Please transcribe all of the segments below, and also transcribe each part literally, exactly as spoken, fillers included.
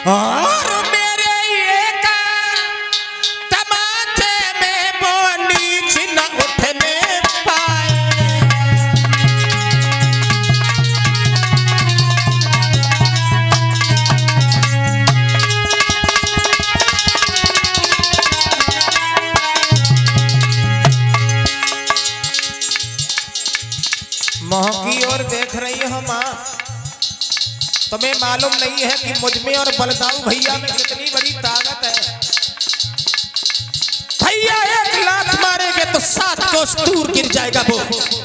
और मेरे एक तमाचे में वो नीच न उठने पाए। मोह की ओर देख रही हो माँ, तुम्हें मालूम नहीं है कि मुझ में और बलदाऊ भैया में कितनी बड़ी ताकत है। भैया एक लात मारेंगे तो सात कोस दूर गिर जाएगा वो।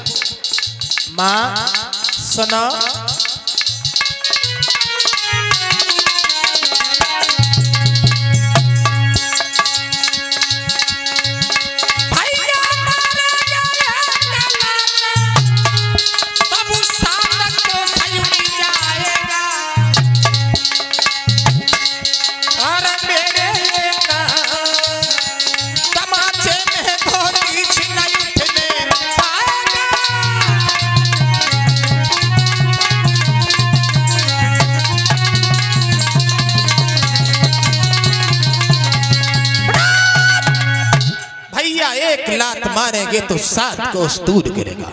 माँ सुनो, एक लात मारेंगे तो सात कोस दूर गिरेगा।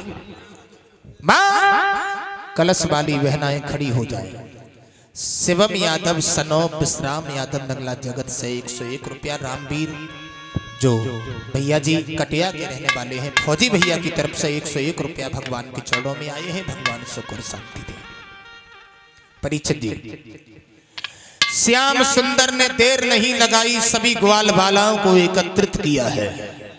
मां कलश वाली बहनाएं खड़ी हो जाए। शिवम यादव सनोप विश्राम यादव नगला जगत से एक सौ एक रुपया, रामवीर जो भैया जी कटिया के रहने वाले हैं, फौजी भैया की तरफ से एक सौ एक रुपया भगवान के चरणों में आए हैं। भगवान सुख और शांति दे। परीक्षित जी, श्याम सुंदर ने देर नहीं लगाई, सभी ग्वाल बालाओं को एकत्रित किया है।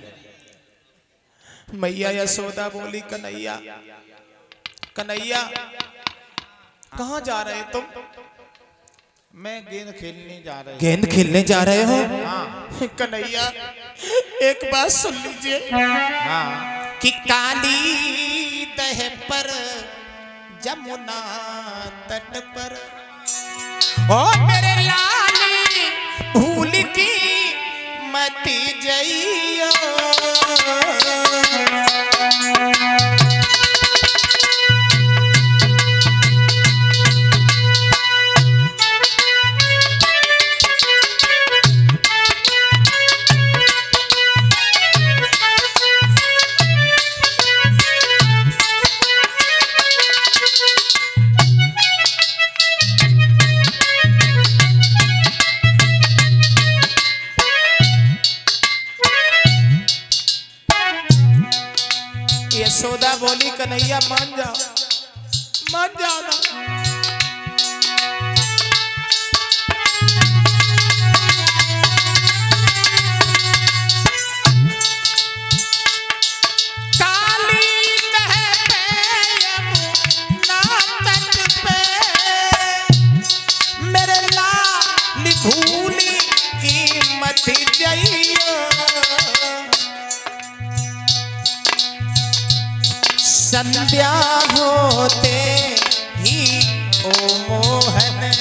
मैया यशोदा बोली, कन्हैया कन्हैया कहाँ जा रहे तुम? मैं गेंद खेलने जा रहे गेंद खेलने जा रहे हो? हाँ। कन्हैया एक बात सुन लीजिए। हाँ। कि काली दह पर जमुना तट पर ओ मेरे लाली भूल की मत जइयो। यशोदा बोली, कन्हैया मान जाओ, मान जाओ ना। काली दह पे यमुना तट पे मेरे लाल भूली की मत जइयो। संध्या होते ही ओ मोहन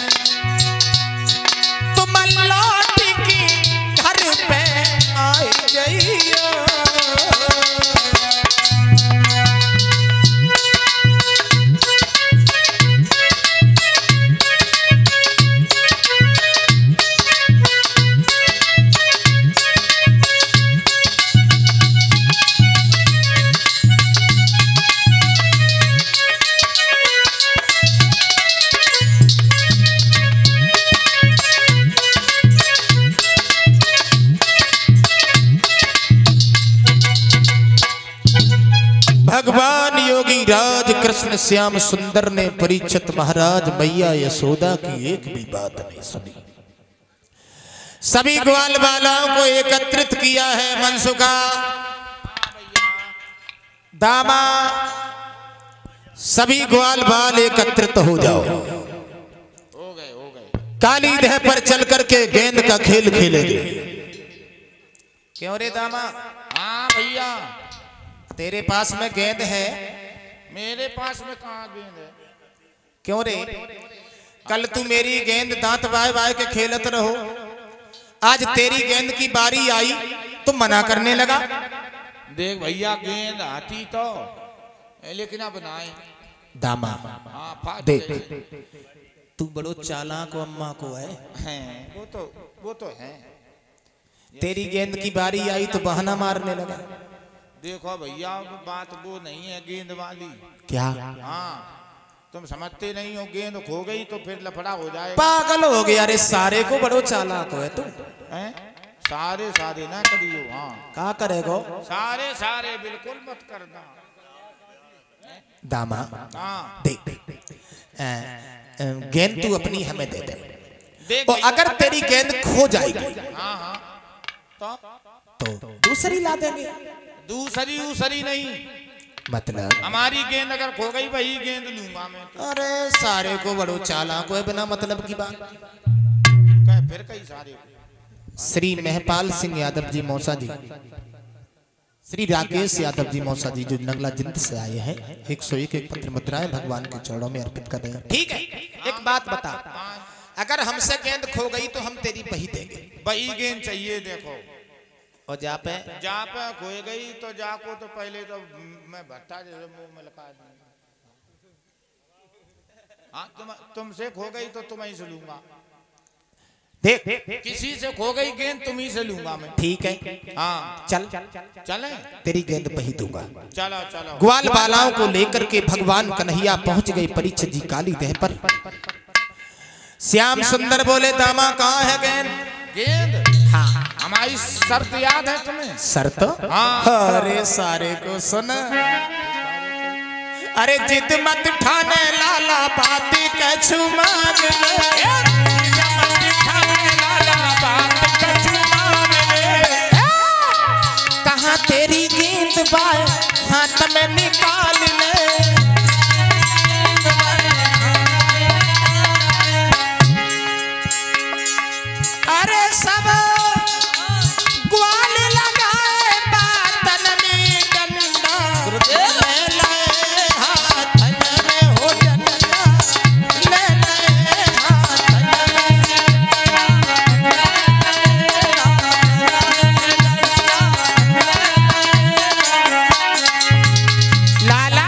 तुम लौट के घर पे आ जाइयो। भगवान योगी राज कृष्ण श्याम सुंदर ने परीक्षित महाराज मैया यशोदा की एक भी बात नहीं सुनी। सभी ग्वाल बालाओं को एकत्रित किया है। मनसुखा, दामा, सभी ग्वाल बाल एकत्रित हो जाओ। हो गए हो गए। काली देह पर चल करके गेंद का खेल खेलेंगे। क्यों रे दामा? हाँ भैया। तेरे पास में गेंद है? मेरे पास में कहाँ गेंद है? क्यों रे? कल तू मेरी गेंद दांत बाय बाय के खेलत रहो, आज तेरी गेंद की बारी आई तो मना करने लगा। देख भैया, गेंद आती तो लेकिन अब बनाए दामा हाँ देख, तू बड़ो चालाक को अम्मा को है। हैं वो तो वो तो है। तेरी गेंद की बारी आई तो बहाना मारने लगा। देखो भैया बात वो नहीं है गेंद वाली। क्या? हाँ तुम समझते नहीं हो, गेंद खो गई तो फिर लफड़ा हो जाएगा। पागल हो गया। अरे सारे को बड़ो चालाक है तू। हैं सारे सारे ना करियो। हाँ क्या करेगो? सारे सारे बिल्कुल मत करना। दामा हाँ देख गेंद तू अपनी हमें दे दे। देख और अगर तेरी गेंद खो जाएगी हाँ हाँ तो तो दूसरी ला देंगे। दूसरी दूसरी नहीं, मतलब हमारी गेंद अगर खो गई वही गेंद लूंगा मैं तो। अरे सारे को बड़ो चालाक है बिना मतलब की बात। कह फिर कई सारे को। श्री महपाल सिंह यादव जी मौसा जी, श्री राकेश यादव जी मौसा जी जो नगला जिंद से आए हैं, एक सौ एक एक पत्र मुद्राएं भगवान के चरणों में अर्पित कर रहे हैं। ठीक है, एक बात बता, अगर हमसे गेंद खो गई तो हम तेरी बही देंगे। वही गेंद चाहिए। देखो और जा पे जा पे खो गई तो जाको तो पहले तो मैं भट्टा जैसे मुंह में लगा दूंगा। हाँ तुम तुमसे खो गई तो तुम्हें से लूंगा। देख किसी से खो गई गेंद तुम्ही से लूंगा मैं। ठीक है, हाँ चल चले तेरी गेंद बही दूंगा। चलो चलो। ग्वाल बालाओं को लेकर के भगवान कन्हैया पहुंच गए परीक्षित जी काली देह पर। श्याम सुंदर बोले दामा कहाँ है गेंद? गेंद हाँ हमारी शर्त याद है तुम्हें? शर्त? हाँ। अरे सारे को सुन, अरे जिद मत ठाने लाला बाती कछु मान ले। कहाँ तेरी गेंद बाय हाथ में निकाल ले। अरे सब ग्वाल लगाए बातन में डंडा, ले ले हाथन में हो डंडा, ले ले हाथन में। लाला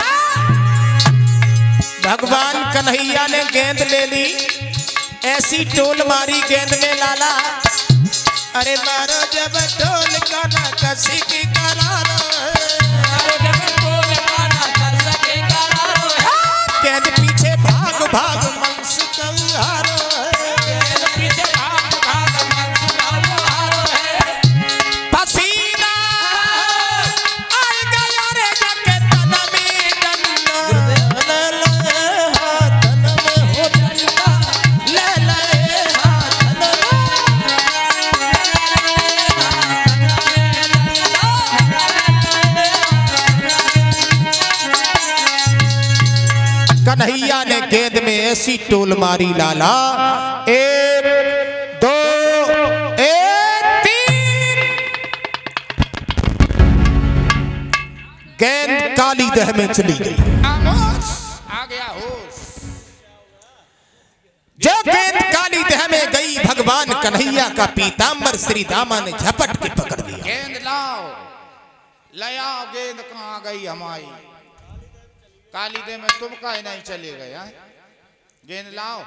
भगवान कन्हैया ने गेंद ले ली, ऐसी टोल मारी गेंद में लाला। अरे मारो जब टोल का ना कसी की करारो, गेंद पीछे भाग भाग मंस कहारो। पसीना आ गया रे जके तन में डंडा, ले ले हाथन में हो डंडा, ले ले हाथन में। कन्हैया ने गेंद में ऐसी टोल मारी लाला, एक दो एक तीन, गेंद काली दह में चली गई। आ गया होश। जो गेंद काली दह में गई, भगवान कन्हैया का पीताम्बर श्री दामा ने झपट के पकड़ लिया। गेंद लाओ, ले आओ गेंद। कहाँ गई हमारी काली दे में? तुम कहीं नहीं चले गए हैं? गेंद लाओ।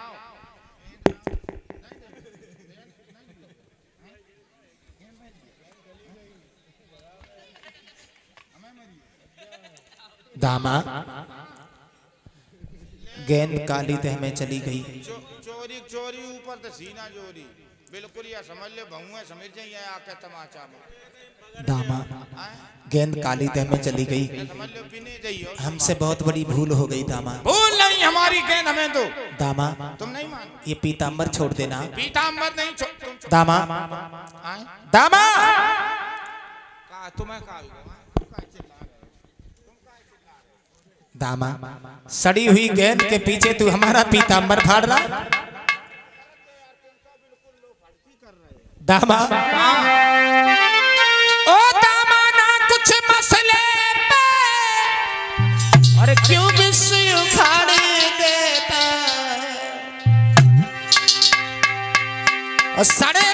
दामा गेंद काली दह में चली गई। चो, चोरी चोरी ऊपर तो सीना चोरी बिल्कुल। या समझ ले बहुए समझ जाइए आके तमाचा में। दामा गेंद काली दह में चली गई। समझ लो बिने जाइयो। हमसे बहुत बड़ी भूल हो गई दामा। भूल नहीं, हमारी गेंद हमें दो। दामा तुम नहीं मानो? ये पीताम्बर छोड़ देना। पीताम्बर नहीं छो, तुम छो। दामा आए? दामा का तुम्हें का दामा सड़ी हुई गेंद के पीछे तू हमारा पीताम्बर फाड़ रहा। दामा ओ दामा ना कुछ मसले पे, और क्यों विश्व उखाड़ देता, और सड़े